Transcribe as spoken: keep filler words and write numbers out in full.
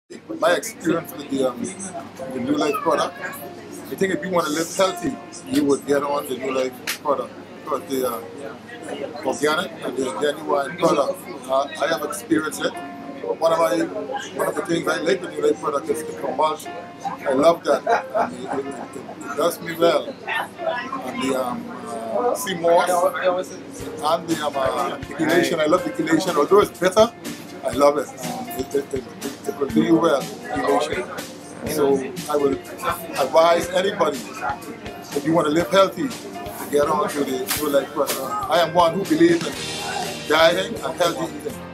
My experience with the, um, the Newlife product, I think if you want to live healthy, you would get on the Newlife product because they are organic and they are genuine product. Uh, I have experienced it. One of, my, one of the things I like with the Newlife product is the compulsion. I love that. And it, it, it, it does me well. And the um, uh, sea moss and the um, uh, chelation. I love the chelation. Although it's bitter, I love it. Um, it, it, it, it, it will do you well, chelation. So I will advise anybody, if you want to live healthy, to get on to the Newlife product. I am one who believes in dieting and healthy eating.